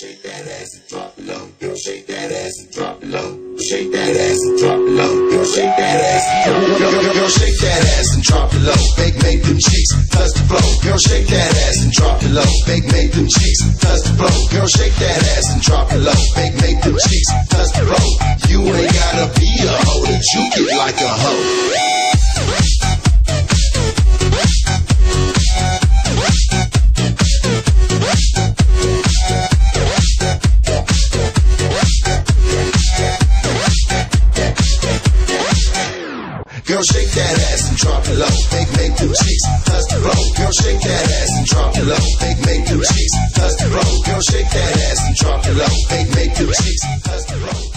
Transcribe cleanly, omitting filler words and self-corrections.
Shake that ass and drop it low. Girl, shake that ass and drop it low. Shake that ass and drop it low. Girl, shake that ass and drop it low. Girl, shake that ass and drop it low. Make them cheeks touch the floor. Girl, shake that ass and drop it low. Make them cheeks touch the floor. Girl, shake that ass and drop it low. Make them cheeks touch the floor. You ain't gotta be a hoe to juke it like a hoe. Girl, shake that ass and drop it low. Make them cheeks touch the floor. Girl, shake that ass and drop it low. Make them cheeks touch the floor. Girl, shake that ass and drop it low. Make them cheeks touch the floor.